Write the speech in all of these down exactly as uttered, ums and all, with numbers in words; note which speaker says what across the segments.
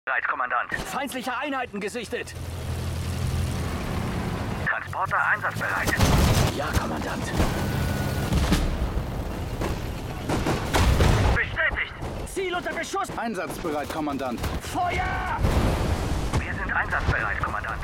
Speaker 1: Bereit, Kommandant.
Speaker 2: Feindliche Einheiten gesichtet.
Speaker 1: Transporter einsatzbereit.
Speaker 2: Ja, Kommandant.
Speaker 1: Bestätigt.
Speaker 2: Ziel unter Beschuss.
Speaker 3: Einsatzbereit, Kommandant.
Speaker 2: Feuer!
Speaker 1: Wir sind einsatzbereit, Kommandant.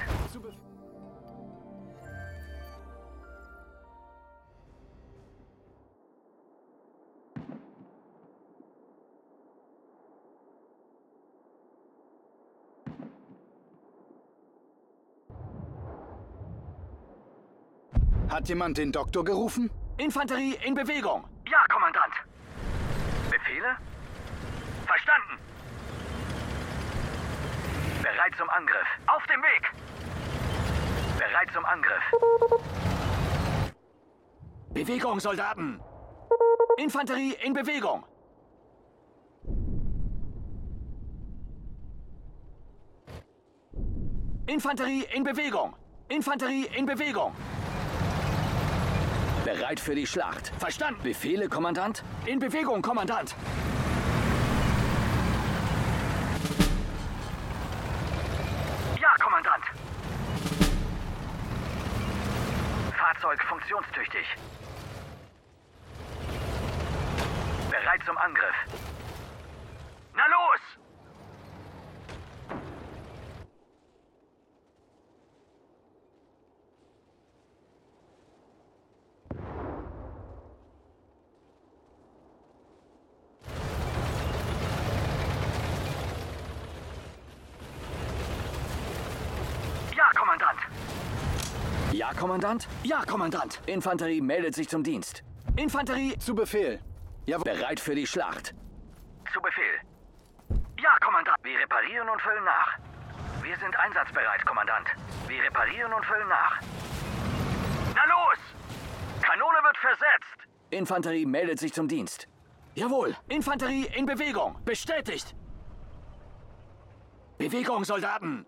Speaker 3: Hat jemand den Doktor gerufen?
Speaker 2: Infanterie in Bewegung.
Speaker 1: Ja, Kommandant. Befehle? Verstanden. Bereit zum Angriff. Auf dem Weg. Bereit zum Angriff.
Speaker 2: Bewegung, Soldaten. Infanterie in Bewegung. Infanterie in Bewegung. Infanterie in Bewegung. Bereit für die Schlacht. Verstanden. Befehle, Kommandant? In Bewegung, Kommandant.
Speaker 1: Ja, Kommandant. Fahrzeug funktionstüchtig. Bereit zum Angriff. Na los! Ja, Kommandant.
Speaker 2: Ja, Kommandant? Ja, Kommandant. Infanterie meldet sich zum Dienst. Infanterie
Speaker 3: Zu Befehl. Jawohl.
Speaker 2: bereit für die Schlacht.
Speaker 1: Zu Befehl. Ja, Kommandant. Wir reparieren und füllen nach. Wir sind einsatzbereit, Kommandant. Wir reparieren und füllen nach. Na los! Kanone wird versetzt.
Speaker 2: Infanterie meldet sich zum Dienst. Jawohl. Infanterie in Bewegung. Bestätigt. Bewegung, Soldaten.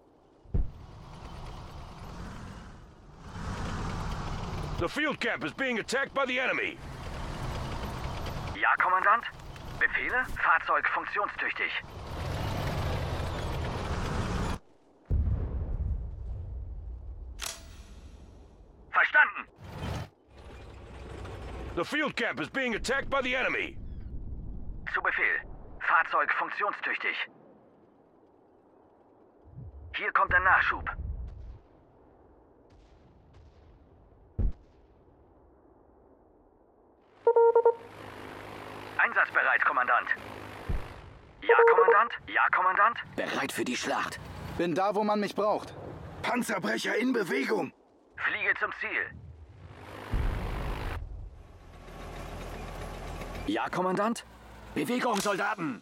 Speaker 4: The field camp is being attacked by the enemy.
Speaker 1: Ja, Kommandant. Befehle? Fahrzeug funktionstüchtig. Verstanden.
Speaker 4: The field camp is being attacked by the enemy.
Speaker 1: Zu Befehl. Fahrzeug funktionstüchtig. Hier kommt der Nachschub. Einsatzbereit, Kommandant. Ja, Kommandant? Ja, Kommandant?
Speaker 2: Bereit für die Schlacht.
Speaker 3: Bin da, wo man mich braucht.
Speaker 5: Panzerbrecher in Bewegung.
Speaker 1: Fliege zum Ziel.
Speaker 2: Ja, Kommandant? Bewegung, Soldaten.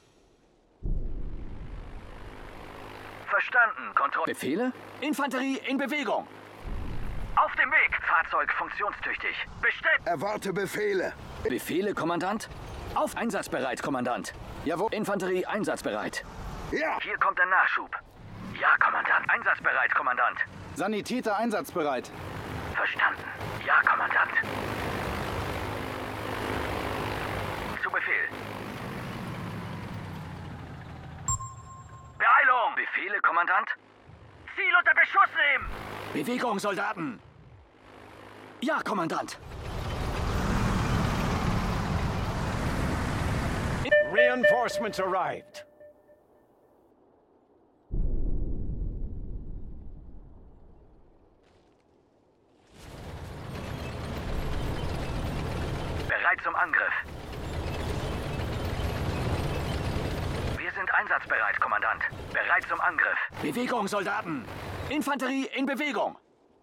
Speaker 1: Verstanden. Kontrolle.
Speaker 2: Befehle? Infanterie in Bewegung.
Speaker 1: Auf dem Weg. Fahrzeug funktionstüchtig. Bestätigt.
Speaker 5: Erwarte Befehle.
Speaker 2: Befehle, Kommandant? Auf einsatzbereit, Kommandant.
Speaker 3: Jawohl.
Speaker 2: Infanterie einsatzbereit.
Speaker 5: Ja,
Speaker 1: Hier kommt der Nachschub. Ja, Kommandant. Einsatzbereit, Kommandant.
Speaker 3: Sanitäter einsatzbereit.
Speaker 1: Verstanden. Ja, Kommandant. Zu Befehl. Beeilung! Befehle, Kommandant? Ziel unter Beschuss nehmen!
Speaker 2: Bewegung, Soldaten. Ja, Kommandant.
Speaker 4: Reinforcements arrived.
Speaker 1: Bereit zum Angriff. Wir sind einsatzbereit, Kommandant. Bereit zum Angriff.
Speaker 2: Bewegung, Soldaten. Infanterie in Bewegung.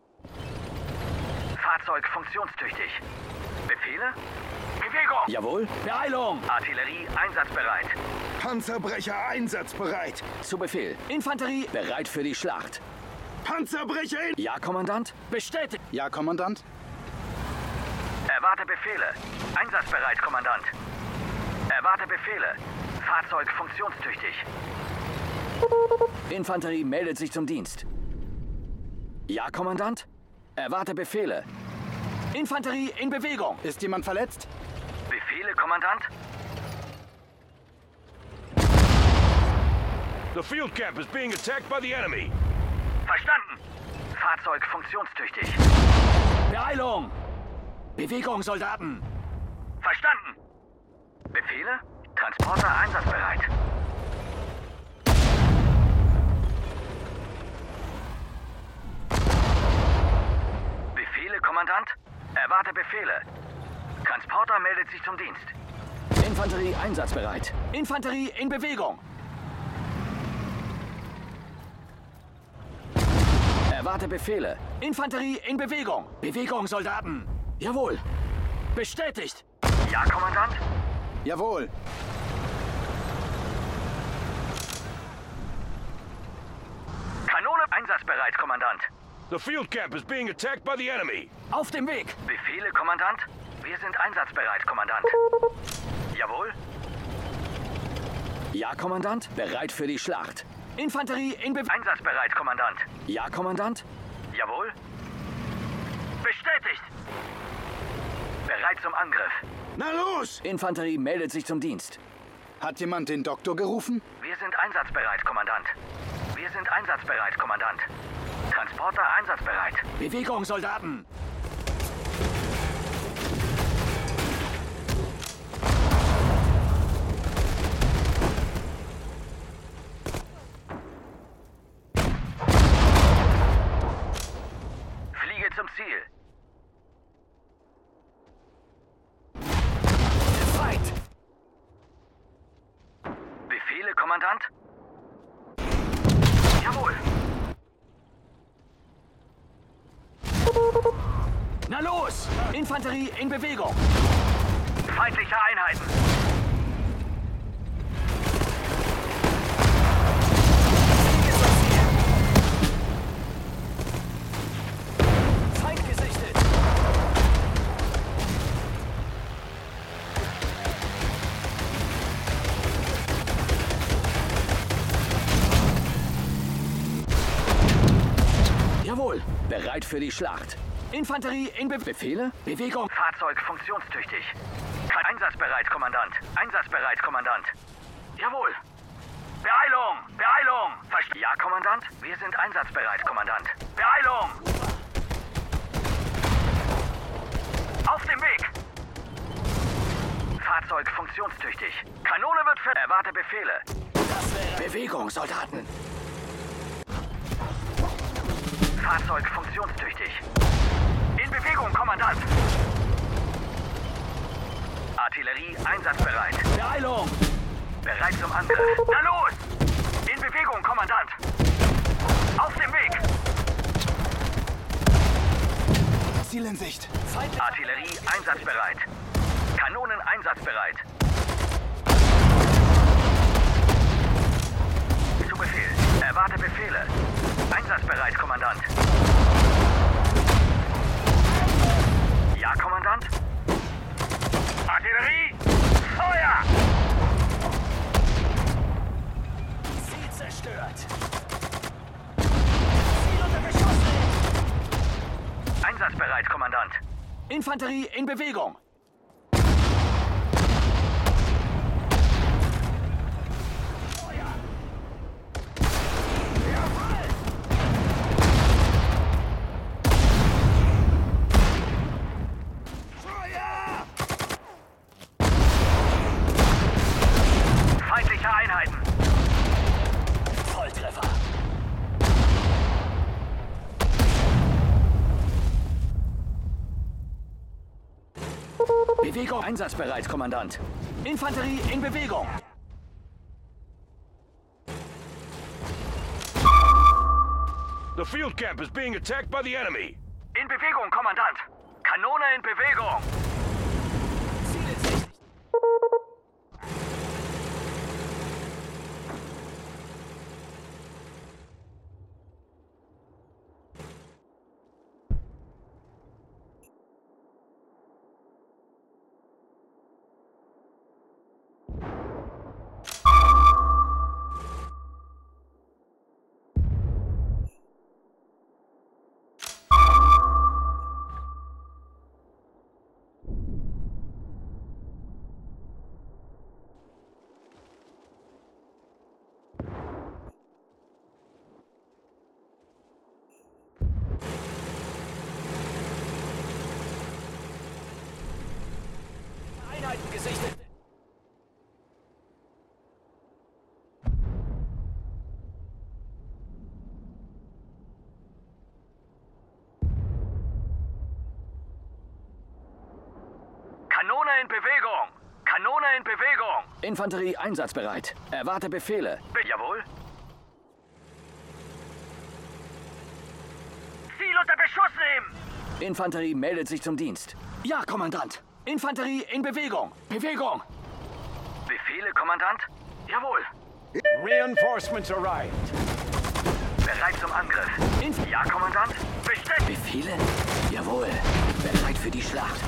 Speaker 1: Fahrzeug funktionstüchtig. Befehle? Bewegung!
Speaker 2: Jawohl. Beeilung.
Speaker 1: Artillerie einsatzbereit.
Speaker 5: Panzerbrecher einsatzbereit.
Speaker 2: Zu Befehl. Infanterie bereit für die Schlacht.
Speaker 5: Panzerbrecher in...
Speaker 2: Ja, Kommandant? Bestätigt.
Speaker 3: Ja, Kommandant.
Speaker 1: Erwarte Befehle. Einsatzbereit, Kommandant. Erwarte Befehle. Fahrzeug funktionstüchtig.
Speaker 2: Infanterie meldet sich zum Dienst. Ja, Kommandant? Erwarte Befehle. Infanterie in Bewegung.
Speaker 3: Ist jemand verletzt?
Speaker 1: Befehle, Kommandant?
Speaker 4: The field camp is being attacked by the enemy.
Speaker 1: Verstanden. Fahrzeug funktionstüchtig.
Speaker 2: Beeilung! Bewegung, Soldaten!
Speaker 1: Verstanden. Befehle? Transporter einsatzbereit. Befehle, Kommandant? Erwarte Befehle. Transporter meldet sich zum Dienst.
Speaker 2: Infanterie einsatzbereit. Infanterie in Bewegung. Erwarte Befehle. Infanterie in Bewegung. Bewegung, Soldaten. Jawohl. Bestätigt.
Speaker 1: Ja, Kommandant?
Speaker 3: Jawohl.
Speaker 1: Kanone einsatzbereit, Kommandant.
Speaker 4: The field camp is being attacked by the enemy.
Speaker 2: Auf dem Weg.
Speaker 1: Befehle, Kommandant? Wir sind einsatzbereit, Kommandant. Jawohl?
Speaker 2: Ja, Kommandant. Bereit für die Schlacht. Infanterie in Bewegung.
Speaker 1: Einsatzbereit, Kommandant.
Speaker 2: Ja, Kommandant.
Speaker 1: Jawohl? Bestätigt! Bereit zum Angriff.
Speaker 5: Na los!
Speaker 2: Infanterie meldet sich zum Dienst.
Speaker 3: Hat jemand den Doktor gerufen?
Speaker 1: Wir sind einsatzbereit, Kommandant. Wir sind einsatzbereit, Kommandant. Transporter einsatzbereit.
Speaker 2: Bewegung, Soldaten.
Speaker 1: Fliege zum Ziel.
Speaker 2: Fight!
Speaker 1: Befehle, Kommandant? Jawohl.
Speaker 2: Na los! Infanterie in Bewegung.
Speaker 1: Feindliche Einheiten.
Speaker 2: Feind gesichtet. Jawohl. Bereit für die Schlacht. Infanterie in Be Befehle? Bewegung.
Speaker 1: Fahrzeug funktionstüchtig. Einsatzbereit, Kommandant. Einsatzbereit, Kommandant. Jawohl. Beeilung! Beeilung! Verst ja, Kommandant? Wir sind einsatzbereit, Kommandant. Beeilung! Auf dem Weg! Fahrzeug funktionstüchtig. Kanone wird ver... Erwarte Befehle.
Speaker 2: Bewegung, Soldaten.
Speaker 1: Fahrzeug funktionstüchtig. In Bewegung, Kommandant. Artillerie einsatzbereit.
Speaker 2: Beeilung.
Speaker 1: Bereit zum Angriff. Na los! In Bewegung, Kommandant. Auf dem Weg.
Speaker 3: Ziel in Sicht.
Speaker 2: Feind.
Speaker 1: Artillerie einsatzbereit. Kanonen einsatzbereit. Zu Befehl. Erwarte Befehle. Einsatzbereit, Kommandant. Ja, Kommandant? Artillerie! Feuer!
Speaker 2: Ziel zerstört. Ziel unter Beschuss.
Speaker 1: Einsatzbereit, Kommandant.
Speaker 2: Infanterie in Bewegung.
Speaker 1: Feindliche Einheiten.
Speaker 2: Volltreffer. Bewegung einsatzbereit, Kommandant. Infanterie in Bewegung.
Speaker 4: The field camp is being attacked by the enemy.
Speaker 1: In Bewegung, Kommandant. Kanone in Bewegung.
Speaker 2: Ziel in Sicht.
Speaker 1: in Bewegung! Kanone in Bewegung!
Speaker 2: Infanterie einsatzbereit. Erwarte Befehle.
Speaker 1: Be Jawohl. Ziel unter Beschuss nehmen!
Speaker 2: Infanterie meldet sich zum Dienst. Ja, Kommandant. Infanterie in Bewegung. Bewegung.
Speaker 1: Befehle, Kommandant? Jawohl.
Speaker 4: Reinforcements arrived.
Speaker 1: Bereit zum Angriff.
Speaker 2: Inf
Speaker 1: Ja, Kommandant? Bestätigt!
Speaker 2: Befehle? Jawohl. Bereit für die Schlacht.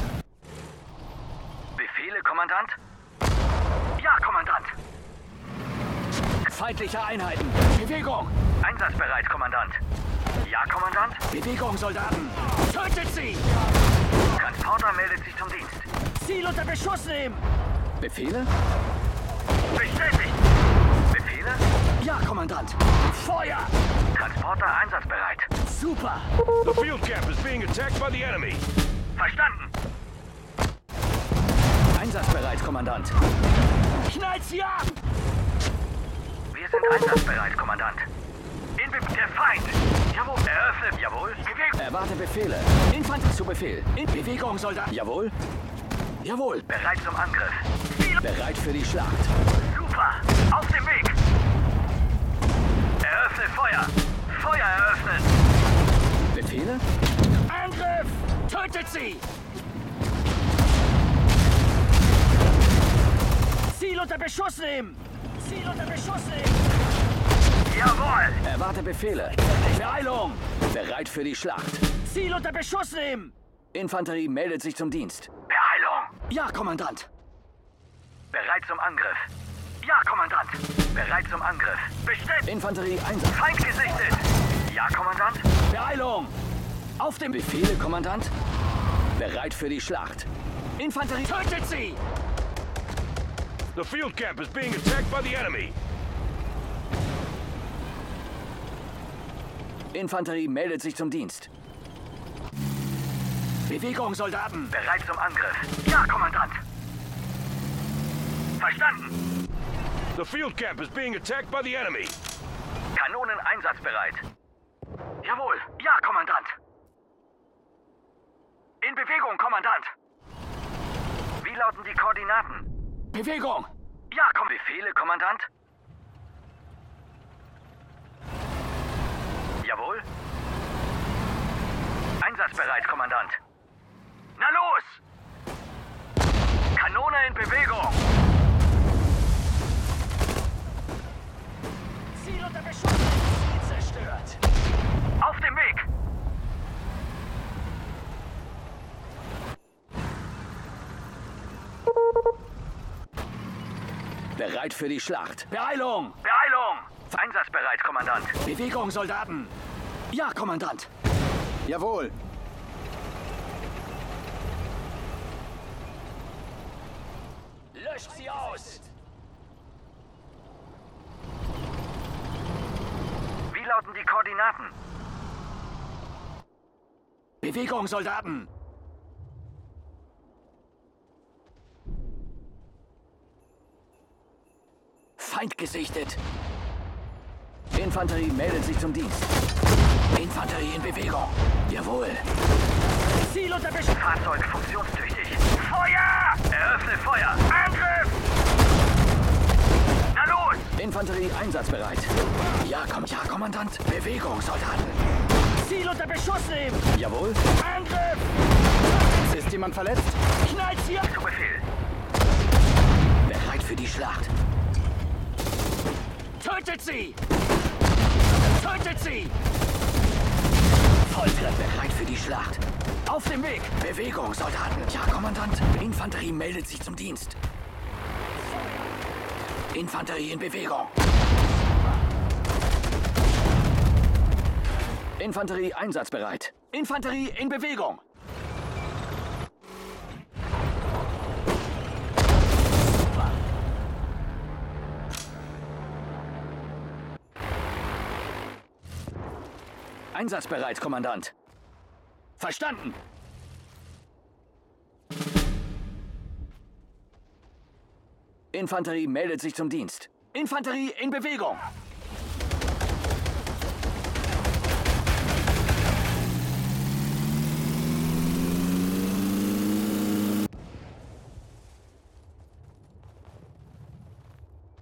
Speaker 1: Befehle, Kommandant? Ja, Kommandant!
Speaker 2: Feindliche Einheiten. Bewegung.
Speaker 1: Einsatzbereit, Kommandant. Ja, Kommandant?
Speaker 2: Bewegung, Soldaten. Tötet sie.
Speaker 1: Transporter meldet sich zum Dienst.
Speaker 2: Ziel unter Beschuss nehmen. Befehle?
Speaker 1: Bestätigt! Befehle?
Speaker 2: Ja, Kommandant. Feuer.
Speaker 1: Transporter einsatzbereit.
Speaker 2: Super.
Speaker 4: The field camp is being attacked by the enemy.
Speaker 1: Verstanden!
Speaker 2: Einsatzbereit, Kommandant. Knallt sie ab.
Speaker 1: Wir sind einsatzbereit, Kommandant. In Be der Feind! Jawohl, eröffnet, jawohl. Bewegung!
Speaker 2: Erwarte Befehle. Infanterie zu Befehl. In Bewegung, Soldaten. Jawohl. Jawohl.
Speaker 1: Bereit zum Angriff. Ziel!
Speaker 2: Bereit für die Schlacht.
Speaker 1: Super! Auf dem Weg! Eröffnet Feuer! Feuer eröffnen!
Speaker 2: Befehle?
Speaker 1: Angriff! Tötet sie!
Speaker 2: Ziel unter Beschuss nehmen. Ziel unter Beschuss nehmen.
Speaker 1: Jawohl!
Speaker 2: Erwarte Befehle. Beeilung. Bereit für die Schlacht. Ziel unter Beschuss nehmen. Infanterie meldet sich zum Dienst.
Speaker 1: Beeilung!
Speaker 2: Ja, Kommandant.
Speaker 1: Bereit zum Angriff. Ja, Kommandant! Bereit zum Angriff. Bestätigt!
Speaker 2: Infanterie Einsatz.
Speaker 1: Feind gesichtet! Ja, Kommandant?
Speaker 2: Beeilung. Auf dem Befehle, Kommandant. Bereit für die Schlacht. Infanterie tötet sie.
Speaker 4: The field camp is being attacked by the enemy.
Speaker 2: Infanterie meldet sich zum Dienst. Bewegung, Soldaten.
Speaker 1: Bereit zum Angriff. Ja, Kommandant! Verstanden!
Speaker 4: The field camp is being attacked by the enemy.
Speaker 1: Kanonen einsatzbereit. Jawohl. Ja, Kommandant. In Bewegung, Kommandant. Wie lauten die Koordinaten?
Speaker 2: Bewegung.
Speaker 1: Ja, komm. Befehle, Kommandant. Jawohl. Einsatzbereit, Kommandant. Na los! Kanone in Bewegung.
Speaker 2: Ziel unter Beschuss. Ziel zerstört.
Speaker 1: Auf dem Weg.
Speaker 2: Bereit für die Schlacht. Beeilung.
Speaker 1: Beeilung. Einsatzbereit, Kommandant.
Speaker 2: Bewegung, Soldaten. Ja, Kommandant.
Speaker 3: Jawohl.
Speaker 2: Löscht sie aus.
Speaker 1: Wie lauten die Koordinaten?
Speaker 2: Bewegung, Soldaten. Feind gesichtet. Infanterie meldet sich zum Dienst. Infanterie in Bewegung. Jawohl. Ziel unter Beschuss.
Speaker 1: Fahrzeug funktionstüchtig. Feuer! Eröffne Feuer! Angriff! Na los!
Speaker 2: Infanterie einsatzbereit. Ja, komm, ja, Kommandant. Bewegung, Soldaten. Ziel unter Beschuss nehmen. Jawohl.
Speaker 1: Angriff!
Speaker 3: Ist jemand verletzt?
Speaker 2: Knallt sie ab.
Speaker 1: Zu Befehl.
Speaker 2: Bereit für die Schlacht. Tötet sie! Tötet sie! Volltreffer. Bereit für die Schlacht. Auf dem Weg. Bewegung, Soldaten. Ja, Kommandant. Infanterie meldet sich zum Dienst. Infanterie in Bewegung. Infanterie einsatzbereit. Infanterie in Bewegung. Einsatzbereit, Kommandant. Verstanden. Infanterie meldet sich zum Dienst. Infanterie in Bewegung.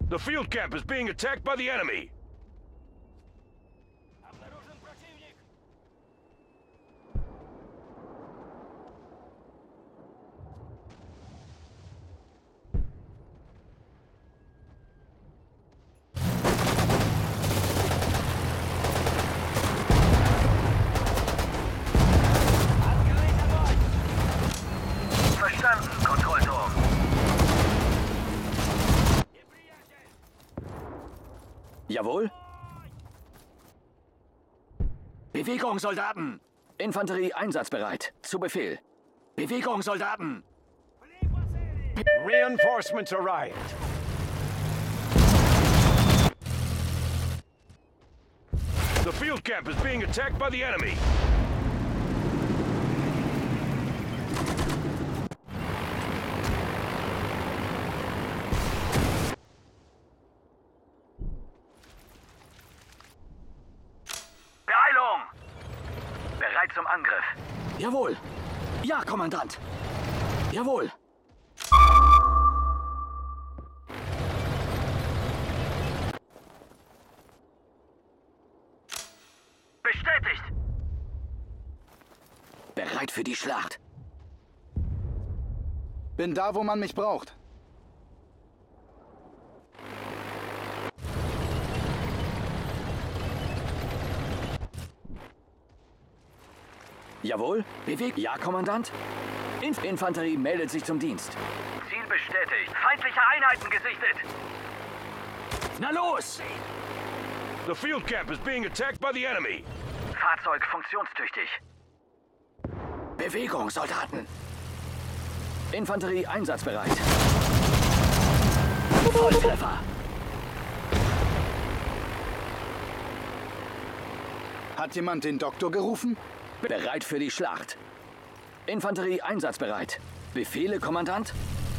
Speaker 4: The field camp is being attacked by the enemy.
Speaker 1: Verstanden, Kontrollturm.
Speaker 2: Jawohl. Bewegung, Soldaten! Infanterie einsatzbereit. Zu Befehl. Bewegung, Soldaten!
Speaker 3: Reinforcements arrived.
Speaker 4: The field camp is being attacked by the enemy.
Speaker 1: Beeilung! Bereit zum Angriff.
Speaker 2: Jawohl. Ja, Kommandant. Jawohl.
Speaker 1: Bestätigt!
Speaker 2: Bereit für die Schlacht.
Speaker 3: Bin da, wo man mich braucht.
Speaker 2: Jawohl. Bewegt. Ja, Kommandant. Inf Infanterie meldet sich zum Dienst.
Speaker 1: Ziel bestätigt. Feindliche Einheiten gesichtet.
Speaker 2: Na los!
Speaker 4: The field camp is being attacked by the enemy.
Speaker 1: Fahrzeug funktionstüchtig.
Speaker 2: Bewegung, Soldaten! Infanterie einsatzbereit. Volltreffer!
Speaker 3: Hat jemand den Doktor gerufen?
Speaker 2: Bereit für die Schlacht. Infanterie einsatzbereit. Befehle, Kommandant?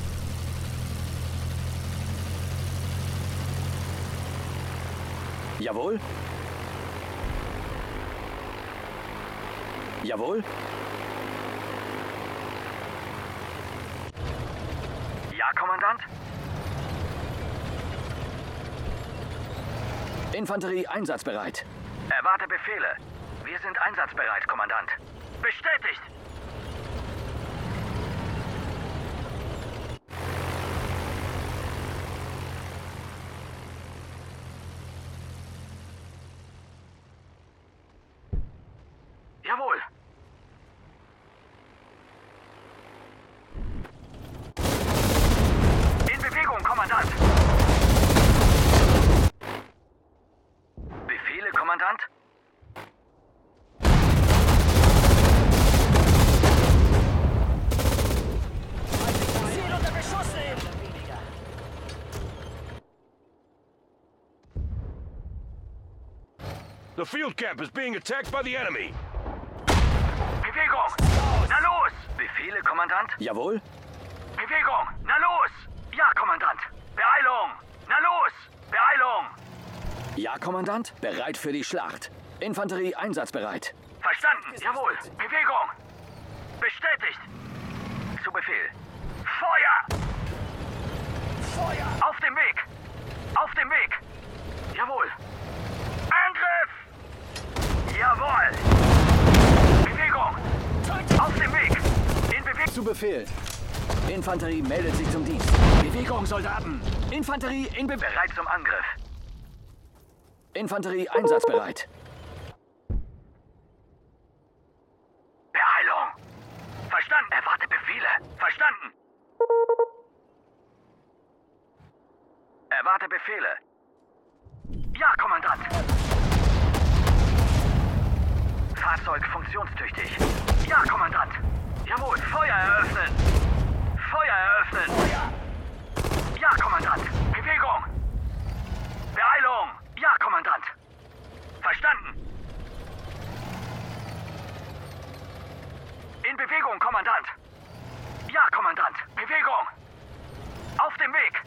Speaker 2: Jawohl. Jawohl.
Speaker 1: Ja, Kommandant?
Speaker 2: Infanterie einsatzbereit.
Speaker 1: Erwarte Befehle. Wir sind einsatzbereit, Kommandant. Bestätigt! Jawohl! In Bewegung, Kommandant! Befehle, Kommandant?
Speaker 4: The field camp is being attacked by the enemy.
Speaker 1: Bewegung! Na los! Befehle, Kommandant?
Speaker 2: Jawohl.
Speaker 1: Bewegung! Na los! Ja, Kommandant! Beeilung! Na los! Beeilung!
Speaker 2: Ja, Kommandant. Bereit für die Schlacht. Infanterie einsatzbereit.
Speaker 1: Verstanden! Jawohl! Bewegung! Bestätigt! Zu Befehl! Feuer! Feuer! Auf dem Weg! Auf dem Weg! Jawohl! Angriff! Jawohl! Bewegung! Auf dem Weg! In Bewegung!
Speaker 3: Zu Befehl.
Speaker 2: Infanterie meldet sich zum Dienst. Bewegung, Soldaten! Infanterie in Bewegung.
Speaker 1: Bereit zum Angriff!
Speaker 2: Infanterie einsatzbereit.
Speaker 1: Beeilung! Verstanden! Erwarte Befehle! Verstanden! Erwarte Befehle! Ja, Kommandant! Fahrzeug funktionstüchtig. Ja, Kommandant! Jawohl, Feuer eröffnen! Feuer eröffnen! Feuer. Ja, Kommandant! Bewegung! Beeilung! Ja, Kommandant! Verstanden! In Bewegung, Kommandant! Ja, Kommandant! Bewegung! Auf dem Weg!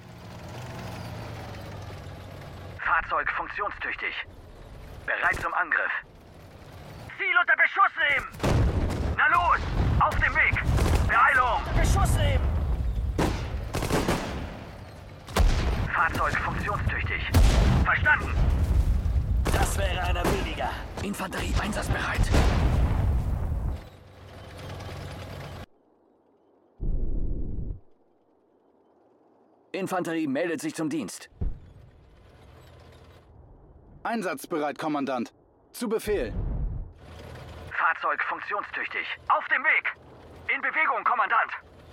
Speaker 1: Fahrzeug funktionstüchtig. Bereit zum Angriff. Ziel unter Beschuss nehmen! Na los! Auf dem Weg! Beeilung!
Speaker 2: Beschuss nehmen!
Speaker 1: Fahrzeug funktionstüchtig. Verstanden.
Speaker 2: Das wäre einer weniger. Infanterie einsatzbereit. Infanterie meldet sich zum Dienst.
Speaker 3: Einsatzbereit, Kommandant. Zu Befehl.
Speaker 1: Fahrzeug funktionstüchtig. Auf dem Weg. In Bewegung, Kommandant.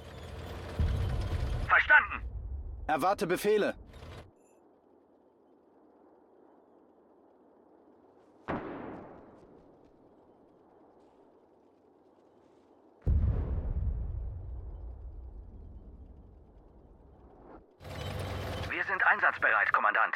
Speaker 1: Verstanden.
Speaker 3: Erwarte Befehle.
Speaker 1: Wir sind einsatzbereit, Kommandant.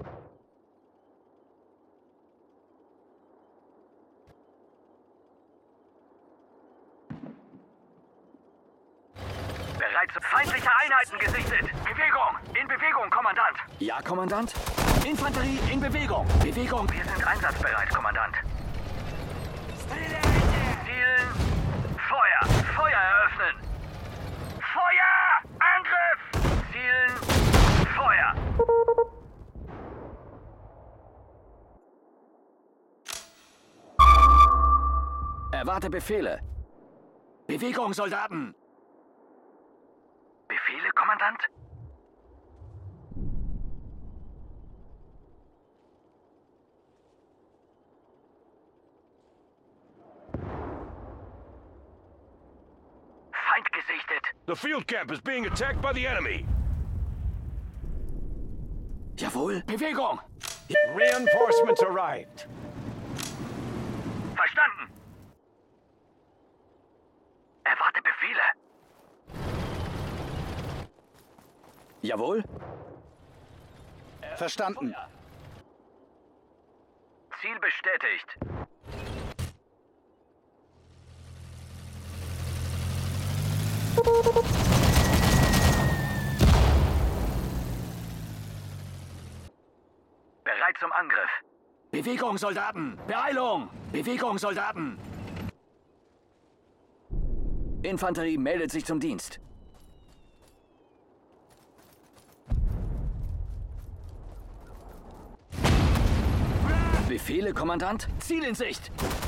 Speaker 1: Bereits feindliche Einheiten gesichtet. Bewegung! In Bewegung, Kommandant!
Speaker 2: Ja, Kommandant. Infanterie in Bewegung. Bewegung.
Speaker 1: Wir sind einsatzbereit, Kommandant. Zielen. Feuer! Feuer eröffnen! Feuer! Angriff! Zielen. Feuer!
Speaker 2: Erwarte Befehle. Bewegung, Soldaten.
Speaker 1: Befehle, Kommandant? Feind gesichtet.
Speaker 4: The field camp is being attacked by the enemy.
Speaker 2: Jawohl. Bewegung.
Speaker 3: Reinforcements arrived.
Speaker 1: Verstanden. Erwarte Befehle.
Speaker 2: Jawohl.
Speaker 3: Verstanden.
Speaker 1: Ziel bestätigt. Bereit zum Angriff.
Speaker 2: Bewegung, Soldaten. Beeilung. Bewegung, Soldaten. Infanterie meldet sich zum Dienst. Befehle, Kommandant? Ziel in Sicht!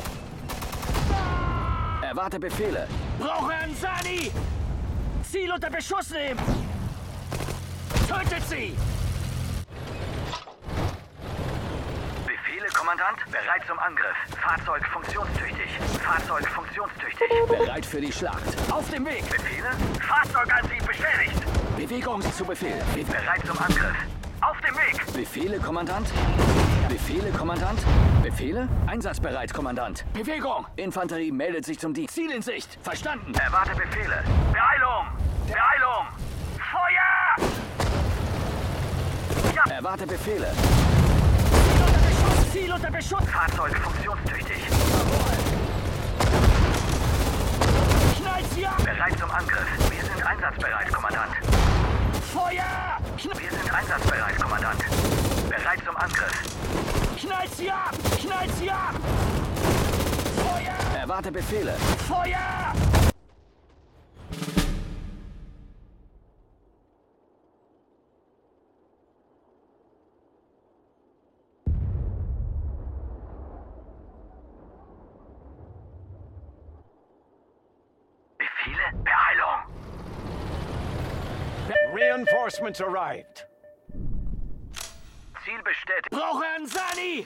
Speaker 2: Erwarte Befehle. Brauche einen Sani! Ziel unter Beschuss nehmen! Tötet sie!
Speaker 1: Befehle, Kommandant? Bereit zum Angriff. Fahrzeug funktionstüchtig. Fahrzeug funktionstüchtig.
Speaker 2: Bereit für die Schlacht. Auf dem Weg!
Speaker 1: Befehle? Fahrzeugantrieb beschädigt.
Speaker 2: Bewegung zu Befehl. Be
Speaker 1: Bereit zum Angriff. Auf dem Weg!
Speaker 2: Befehle, Kommandant? Befehle, Kommandant? Befehle? Einsatzbereit, Kommandant. Bewegung! Infanterie meldet sich zum Dienst. Ziel in Sicht. Verstanden.
Speaker 1: Erwarte Befehle. Beeilung! Beeilung! Feuer! Ja.
Speaker 2: Erwarte Befehle. Ziel unter Beschuss! Ziel unter Beschuss!
Speaker 1: Fahrzeug funktionstüchtig.
Speaker 2: Knallt sie ab!
Speaker 1: Bereit zum Angriff. Wir sind einsatzbereit, Kommandant.
Speaker 2: Feuer! Kn
Speaker 1: Wir sind einsatzbereit, Kommandant. Bereit zum Angriff.
Speaker 2: Knallt sie ab! Knallt sie ab! Feuer! Erwarte Befehle. Feuer!
Speaker 1: Befehle? Beeilung!
Speaker 3: Reinforcements arrived.
Speaker 1: Ziel bestätigt.
Speaker 2: Brauche einen Sani!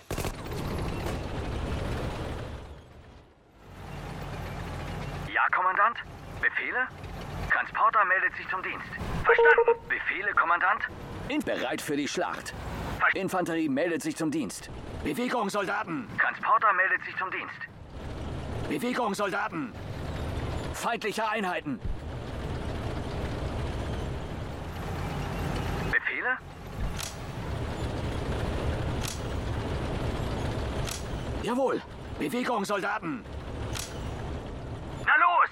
Speaker 1: Ja, Kommandant? Befehle? Transporter meldet sich zum Dienst. Verstanden. Befehle, Kommandant?
Speaker 2: In bereit für die Schlacht.
Speaker 1: Ver
Speaker 2: Infanterie meldet sich zum Dienst. Bewegung, Soldaten!
Speaker 1: Transporter meldet sich zum Dienst.
Speaker 2: Bewegung, Soldaten! Feindliche Einheiten!
Speaker 1: Befehle?
Speaker 2: Jawohl! Bewegung, Soldaten!
Speaker 1: Na los!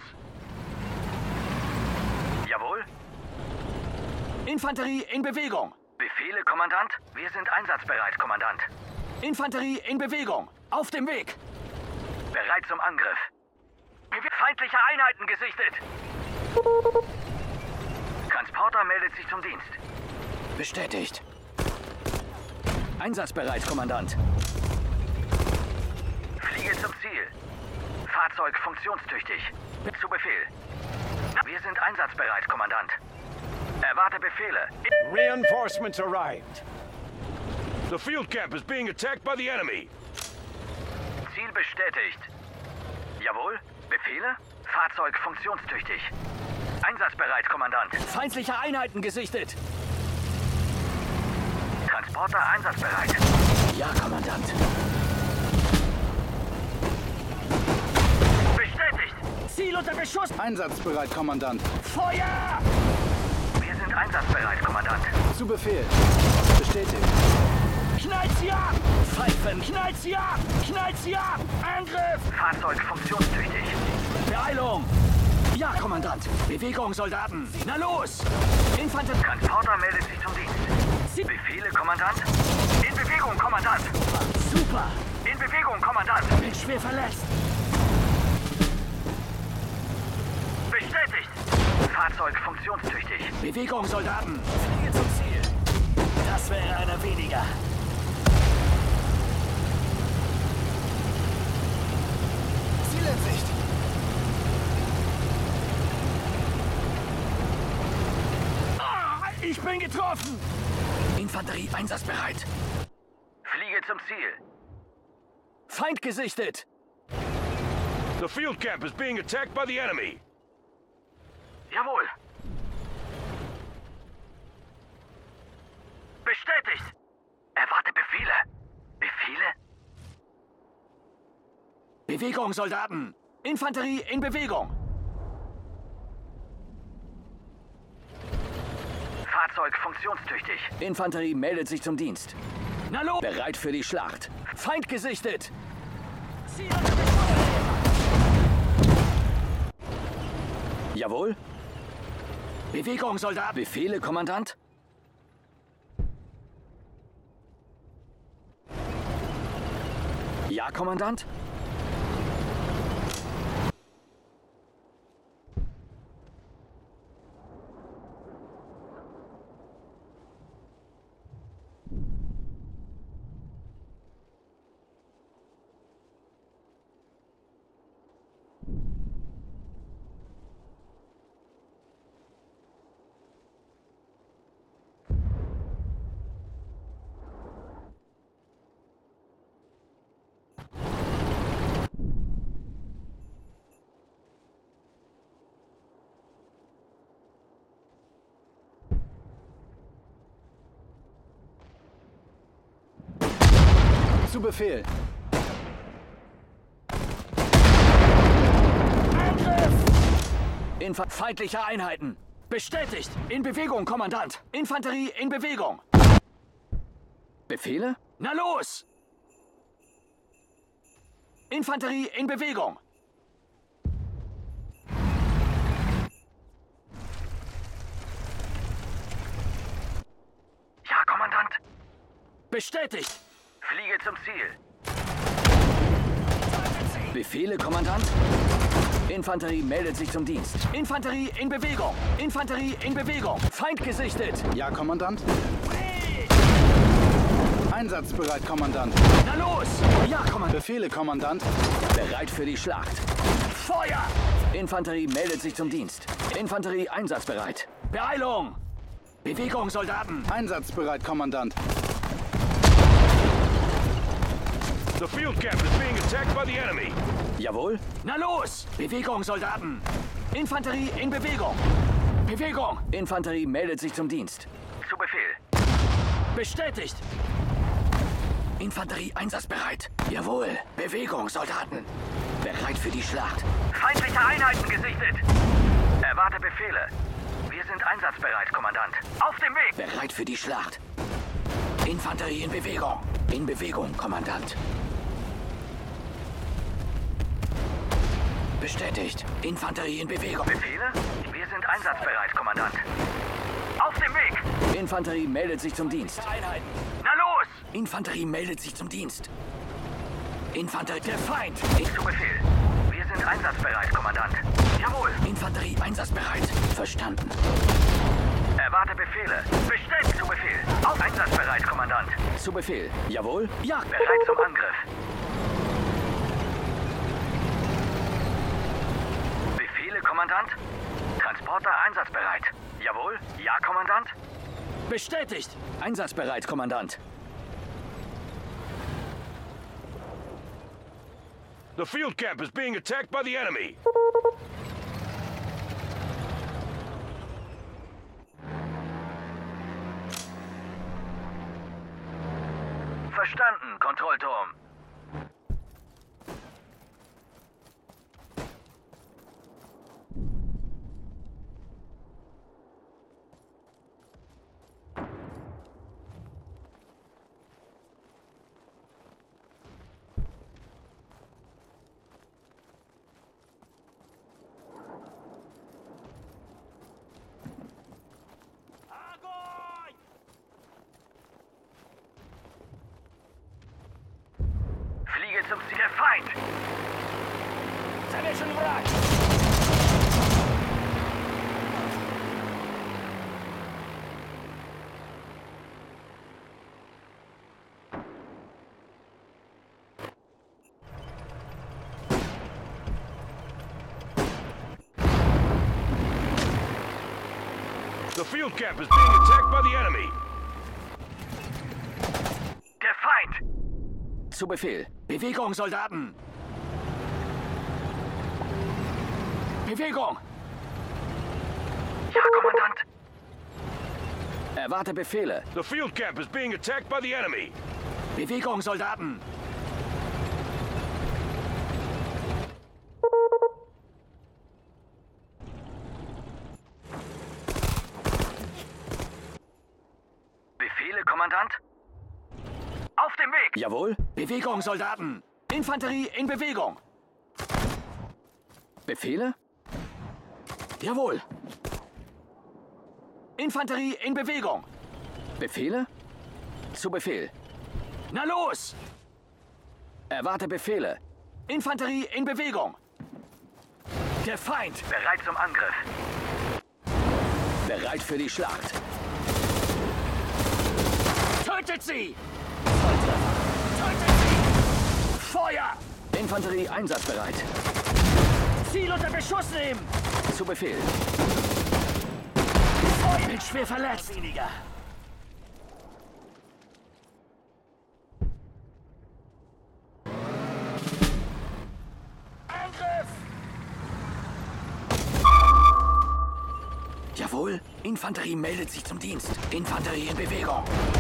Speaker 1: Jawohl.
Speaker 2: Infanterie in Bewegung!
Speaker 1: Befehle, Kommandant? Wir sind einsatzbereit, Kommandant.
Speaker 2: Infanterie in Bewegung! Auf dem Weg!
Speaker 1: Bereit zum Angriff. Feindliche Einheiten gesichtet. Transporter meldet sich zum Dienst.
Speaker 2: Bestätigt. Einsatzbereit, Kommandant.
Speaker 1: Fliege zum Ziel. Fahrzeug funktionstüchtig. Zu Befehl. Wir sind einsatzbereit, Kommandant. Erwarte Befehle.
Speaker 3: Reinforcements arrived.
Speaker 4: The field camp is being attacked by the enemy.
Speaker 1: Ziel bestätigt. Jawohl. Befehle? Fahrzeug funktionstüchtig. Einsatzbereit, Kommandant.
Speaker 2: Feindliche Einheiten gesichtet.
Speaker 1: Transporter einsatzbereit.
Speaker 2: Ja, Kommandant.
Speaker 1: Bestätigt.
Speaker 2: Ziel unter Beschuss.
Speaker 3: Einsatzbereit, Kommandant.
Speaker 2: Feuer!
Speaker 1: Wir sind einsatzbereit, Kommandant.
Speaker 3: Zu Befehl. Bestätigt.
Speaker 2: Knallt sie ab! Pfeifen! Knallt sie ab! Knallt sie ab! Angriff!
Speaker 1: Fahrzeug funktionstüchtig.
Speaker 2: Beeilung! Ja, Kommandant. Bewegung, Soldaten. Na los! Infanterie.
Speaker 1: Transporter meldet sich zum Dienst.
Speaker 2: Sie
Speaker 1: Befehle, Kommandant. In Bewegung, Kommandant.
Speaker 2: Super!
Speaker 1: In Bewegung, Kommandant.
Speaker 2: Bin schwer verletzt.
Speaker 1: Bestätigt. Fahrzeug funktionstüchtig.
Speaker 2: Bewegung, Soldaten. Fliege zum Ziel. Das wäre einer weniger.
Speaker 3: Ziel in Sicht.
Speaker 2: Ah, ich bin getroffen! Infanterie einsatzbereit.
Speaker 1: Fliege zum Ziel.
Speaker 2: Feind gesichtet.
Speaker 4: The field camp is being attacked by the enemy.
Speaker 1: Jawohl. Bestätigt. Erwarte Befehle. Befehle?
Speaker 2: Bewegung, Soldaten. Infanterie in Bewegung.
Speaker 1: Fahrzeug funktionstüchtig.
Speaker 2: Infanterie meldet sich zum Dienst. Na los! Bereit für die Schlacht. Feind gesichtet. Jawohl. Bewegung, Soldat. Befehle, Kommandant. Ja, Kommandant.
Speaker 3: Zu Befehl.
Speaker 2: Angriff! Infa feindliche Einheiten. Bestätigt. In Bewegung, Kommandant. Infanterie in Bewegung. Befehle? Na los! Infanterie in Bewegung.
Speaker 1: Ja, Kommandant.
Speaker 2: Bestätigt.
Speaker 1: Fliege zum Ziel.
Speaker 2: Befehle, Kommandant. Infanterie meldet sich zum Dienst. Infanterie in Bewegung. Infanterie in Bewegung. Feind gesichtet.
Speaker 3: Ja, Kommandant. Einsatzbereit, Kommandant.
Speaker 2: Na los! Ja, Kommandant.
Speaker 3: Befehle, Kommandant.
Speaker 2: Bereit für die Schlacht. Feuer! Infanterie meldet sich zum Dienst. Infanterie einsatzbereit. Beeilung! Bewegung, Soldaten.
Speaker 3: Einsatzbereit, Kommandant.
Speaker 4: The field camp is being attacked by the enemy.
Speaker 2: Jawohl. Na los! Bewegung, Soldaten. Infanterie in Bewegung. Bewegung! Infanterie meldet sich zum Dienst.
Speaker 1: Zu Befehl.
Speaker 2: Bestätigt. Infanterie einsatzbereit. Jawohl. Bewegung, Soldaten. Bereit für die Schlacht.
Speaker 1: Feindliche Einheiten gesichtet. Erwarte Befehle. Wir sind einsatzbereit, Kommandant. Auf dem Weg.
Speaker 2: Bereit für die Schlacht. Infanterie in Bewegung. In Bewegung, Kommandant. Bestätigt. Infanterie in Bewegung.
Speaker 1: Befehle? Wir sind einsatzbereit, Kommandant. Auf dem Weg.
Speaker 2: Infanterie meldet sich zum Dienst.
Speaker 1: Na los!
Speaker 2: Infanterie meldet sich zum Dienst. Infanterie, der Feind.
Speaker 1: Zu Befehl. Wir sind einsatzbereit, Kommandant. Jawohl.
Speaker 2: Infanterie einsatzbereit. Verstanden.
Speaker 1: Erwarte Erwarte Befehle. Bestellt zu Befehl. Auf einsatzbereit, Kommandant.
Speaker 2: Zu Befehl. Jawohl. Ja.
Speaker 1: Bereit zum Angriff. Befehle, Kommandant. Transporter einsatzbereit. Jawohl. Ja, Kommandant.
Speaker 2: Bestätigt. Einsatzbereit, Kommandant.
Speaker 4: The field camp is being attacked by the enemy.
Speaker 1: Verstanden, Kontrollturm. Fliege zum Ziel, der Feind!
Speaker 2: Zerlischen Wrack!
Speaker 4: The field camp is being attacked by the enemy.
Speaker 1: Der Feind!
Speaker 2: Zu Befehl. Bewegung, Soldaten! Bewegung!
Speaker 1: Ja, Kommandant!
Speaker 2: Erwarte Befehle.
Speaker 4: The field camp is being attacked by the enemy.
Speaker 2: Bewegung, Soldaten!
Speaker 1: Befehle, Kommandant? Auf dem Weg!
Speaker 2: Jawohl. Bewegung, Soldaten! Infanterie in Bewegung! Befehle? Jawohl. Infanterie in Bewegung! Befehle? Zu Befehl. Na los! Erwarte Befehle. Infanterie in Bewegung! Der Feind!
Speaker 1: Bereit zum Angriff.
Speaker 2: Bereit für die Schlacht. Tötet sie! Tötet sie! Feuer! Infanterie einsatzbereit. Ziel unter Beschuss nehmen! Zu Befehl. Feuer! Bin schwer verletzt. Weniger. Angriff! Jawohl. Infanterie meldet sich zum Dienst. Infanterie in Bewegung.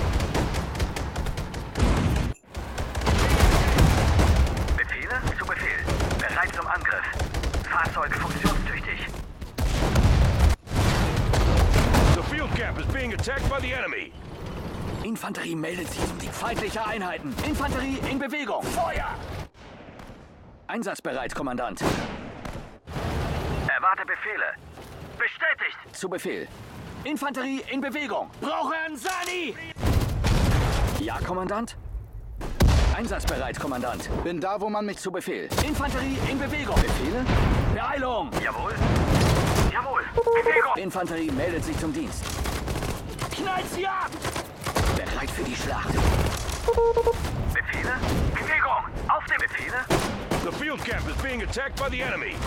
Speaker 1: Befehle? Zu Befehl. Bereit zum Angriff. Fahrzeug funktionstüchtig.
Speaker 4: The field camp is being attacked by the enemy.
Speaker 2: Infanterie meldet sich zum Dienst. Feindliche Einheiten. Infanterie in Bewegung. Feuer! Einsatzbereit, Kommandant.
Speaker 1: Erwarte Befehle. Bestätigt!
Speaker 2: Zu Befehl. Infanterie in Bewegung. Brauche einen Sani! Ja, Kommandant. Einsatzbereit, Kommandant.
Speaker 3: Bin da, wo man mich...
Speaker 2: Zu Befehl. Infanterie in Bewegung. Befehle? Beeilung!
Speaker 1: Jawohl. Jawohl. Bewegung.
Speaker 2: Infanterie meldet sich zum Dienst. Knallt sie ab! Bereit für die Schlacht.
Speaker 1: Befehle? Bewegung. Auf dem Befehle?
Speaker 4: The field camp is being attacked by the enemy.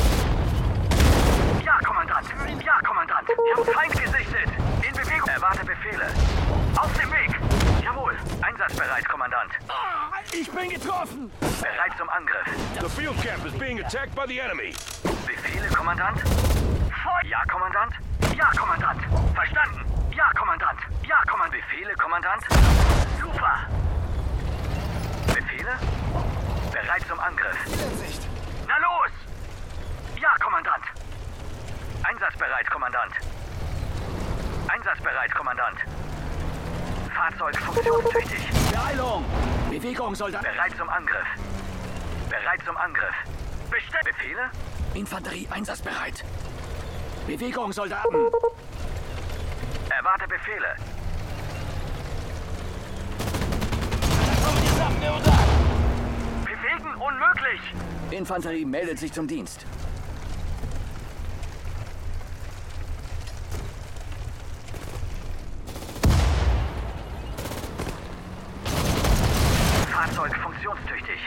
Speaker 1: Ja, Kommandant. Ja, Kommandant. Ich habe Feind gesichtet. In Bewegung. Erwarte Befehle. Auf dem Weg. Jawohl. Einsatzbereit, Kommandant.
Speaker 2: Ah, ich bin getroffen!
Speaker 1: Bereit zum Angriff.
Speaker 4: The field camp is being attacked by the enemy.
Speaker 1: Befehle, Kommandant? Feu- Ja, Kommandant? Ja, Kommandant. Verstanden. Ja, Kommandant. Ja, Kommandant. Befehle, Kommandant? Super. Befehle? Bereit zum Angriff. Na los! Ja, Kommandant. Einsatzbereit, Kommandant. Einsatzbereit, Kommandant. Fahrzeug funktionstüchtig.
Speaker 2: Beeilung! Bewegung, Soldaten!
Speaker 1: Bereit zum Angriff. Bereit zum Angriff. Bestell Befehle?
Speaker 2: Infanterie einsatzbereit. Bewegung, Soldaten!
Speaker 1: Erwarte Befehle. Bewegen unmöglich.
Speaker 2: Infanterie meldet sich zum Dienst.
Speaker 1: funktionstüchtig.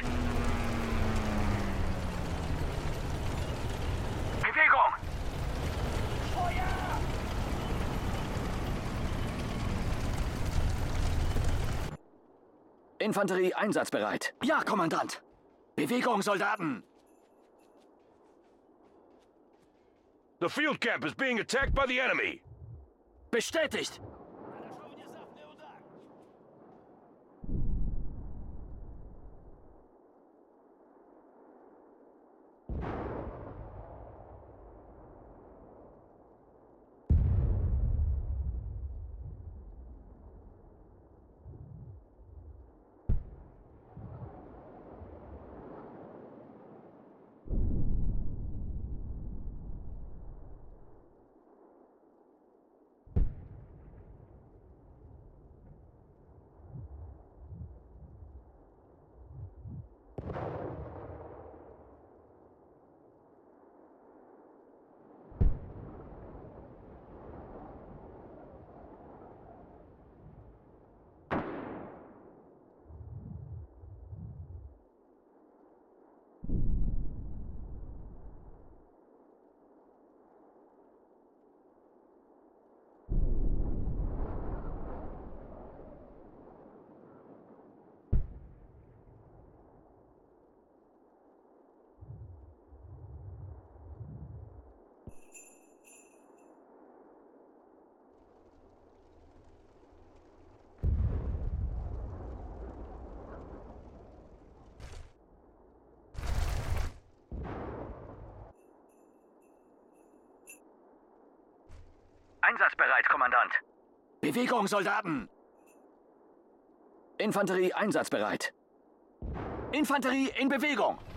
Speaker 1: Bewegung!
Speaker 2: Infanterie einsatzbereit. Ja, Kommandant. Bewegung, Soldaten.
Speaker 4: The field camp is being attacked by the enemy.
Speaker 2: Bestätigt.
Speaker 1: Einsatzbereit, Kommandant.
Speaker 2: Bewegung, Soldaten. Infanterie einsatzbereit. Infanterie in Bewegung.